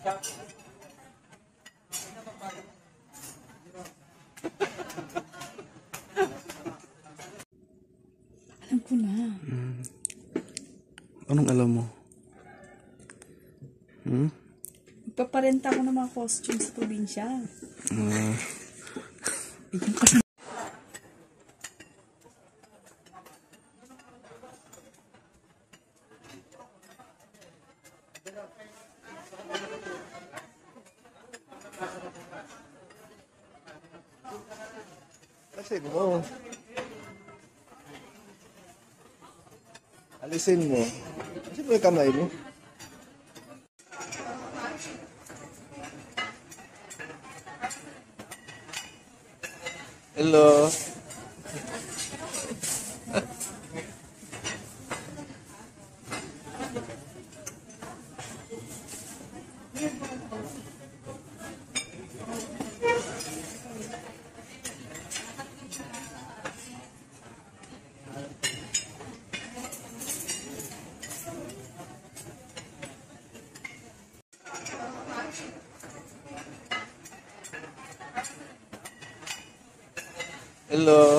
Alam ko na. Anong alam mo? Magpaparenta ako ng mga costume sa probinsya. Alisin mo. Alisin mo. Alisin mo yung kamay mo. Hello. Hello.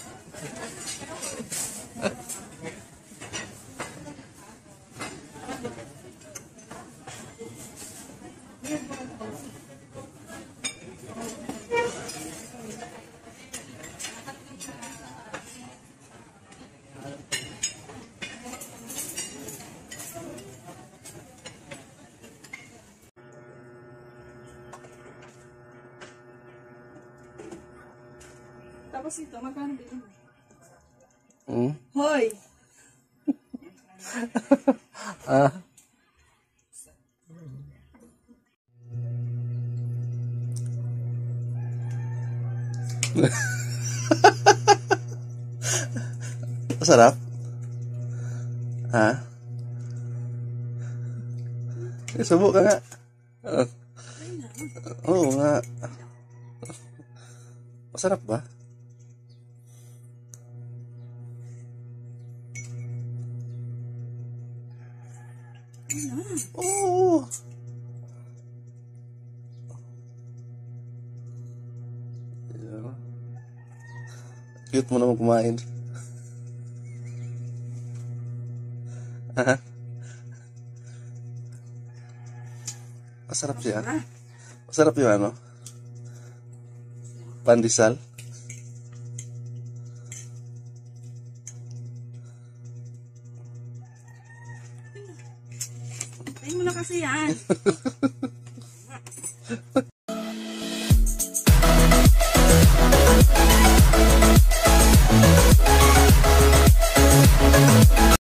Tapos ito, magkano din? Hoy. Masarap? Subo ka nga. Oo nga. Masarap ba? Oo. Cute mo naman kumain. Masarap siya. Masarap yung ano? Pandesal. Tayo mo na kasi yan.